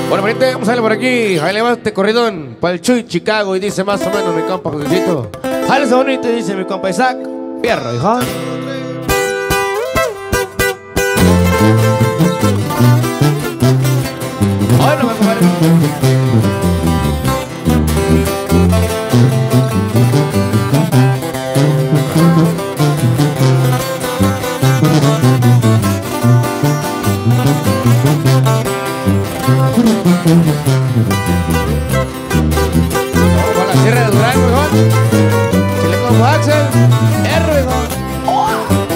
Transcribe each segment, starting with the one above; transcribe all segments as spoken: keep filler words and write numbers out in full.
Bueno, ahorita vamos a darle por aquí. Ahí le va este corridón para el Chuy Chicago. Y dice más o menos mi compa Josecito. Jale ese bonito y dice mi compa Isaac. Fierro, hijo. Ay, no me compadre. Vamos a la Sierra de Durango, hijo. Chile con Axel. Erro, hijo. Oh.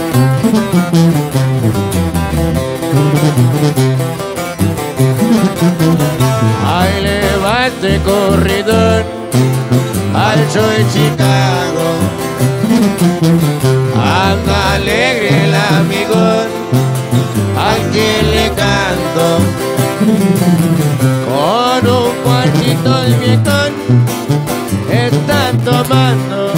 Ahí le va este corridón al Chuy Chicago. Anda alegre el amigón, al que le canto. Con un cuartito el viejón están tomando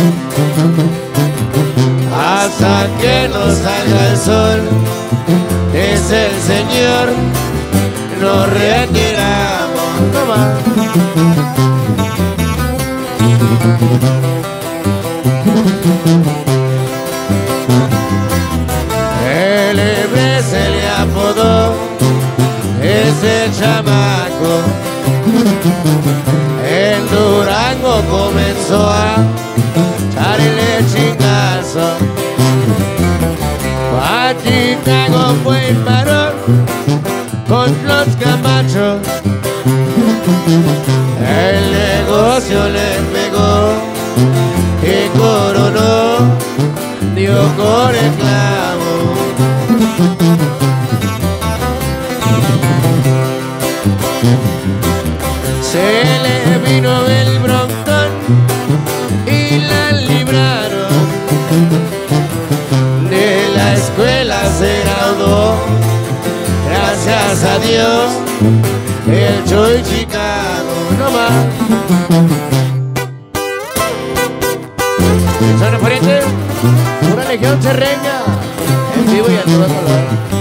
hasta que nos salga el sol. Es el Señor, nos retiramos. Toma. El Ebre se le apodó ese chamaco. En Durango comenzó a echarle chingazo. Pa' Chicago fue y paró con los camachos. El negocio le pegó y coronó, dio con el clavo. Se le vino el broncón y la libraron. De la escuela se graduó, gracias a Dios, el Chuy Chicago. No más. Son referentes, una legión serreña, en vivo y a todo color.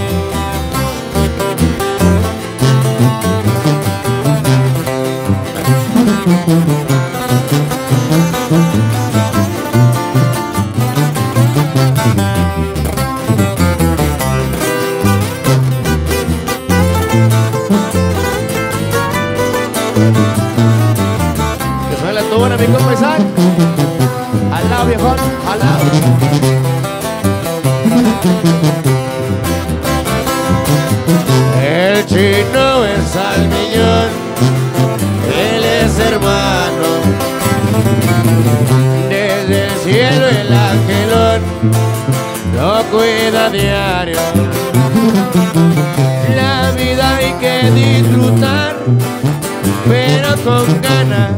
Que suene la tuba, mi compa Isaac. Al lado, viejón, al lado. El chino es al millón, él es hermano. Desde el cielo el angelón lo cuida a diario. La vida hay que disfrutar, pero con ganas,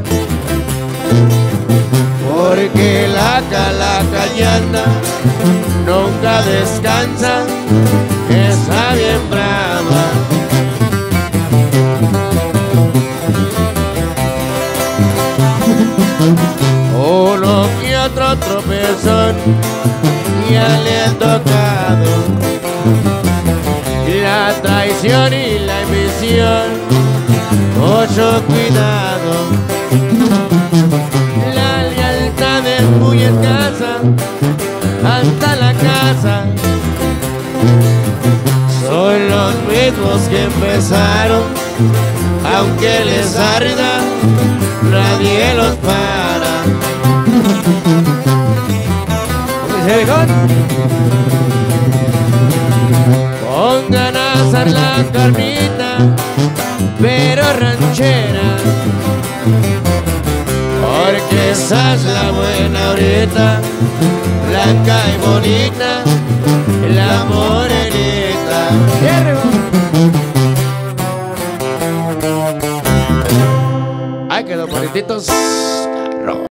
porque la calaca llana nunca descansa, está bien brava. Uno y otro tropezón ya le ha tocado. La traición y la ambición, mucho cuidado. La lealtad es muy escasa, hasta la casa. Son los mismos que empezaron, aunque les arda, nadie los para. Pongan a asar la carnita, pero ranchera, porque esa es la buena ahorita, blanca y bonita, la morenita. Ay, quedó bonititos.